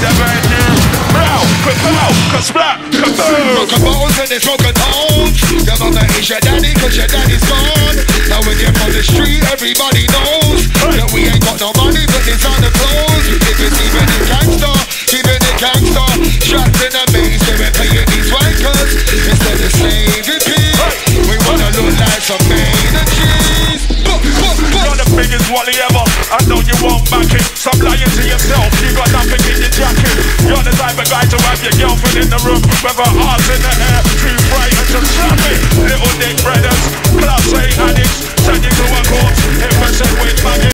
They're brand new. Blow, ka-blow, ka-splat, ka-boom. Broken bones and it's broken homes. Your mama is your daddy cause your daddy's gone. Now when you're on the street, everybody knows that we ain't got no money, but it's on the clothes. We live it even in gangster, even in gangster. Trapped in a maze, so we're paying these wankers instead of saving peace. We wanna look like some main and cheese. You're the biggest wally ever. I know you won't back it. Stop lying to yourself. You got nothing in your jacket. You're the type of guy to have your girlfriend in the room, whether hearts in the air, too bright and to slap it. Little dick brothers, class A addicts.